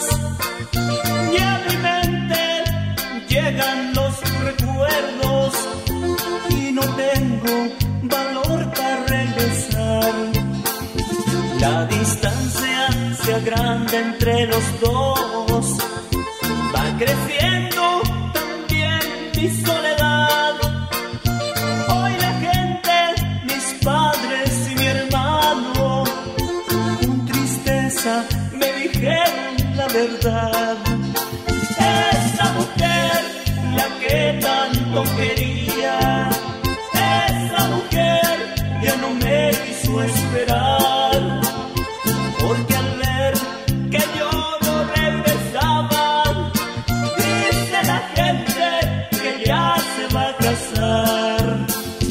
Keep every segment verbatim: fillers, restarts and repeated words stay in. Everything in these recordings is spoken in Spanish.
y a mi mente llegan los recuerdos y no tengo valor para regresar. La distancia se agranda entre los dos, va creciendo también mi soledad. Hoy la gente, mis padres y mi hermano, con tristeza me dijeron la verdad. Esa mujer, la que tanto quería, esa mujer ya no me quiso esperar, porque al ver que yo no regresaba, dice la gente que ya se va a casar.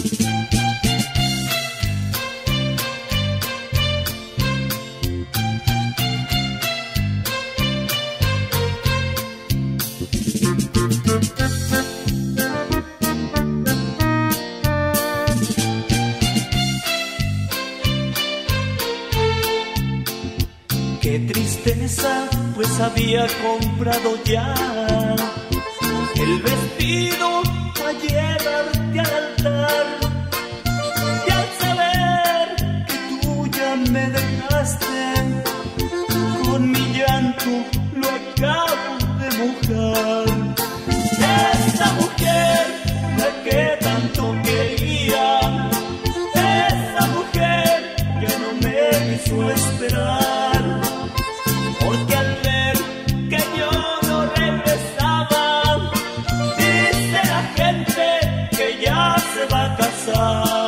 Qué tristeza, pues había comprado ya el vestido para llevarte al altar. Y al saber que tú ya me dejaste, con mi llanto lo acabo de mojar. Esa mujer, la que tanto quería, esa mujer ya no me quiso esperar, porque al ver que yo no regresaba, dice la gente que ya se va a casar.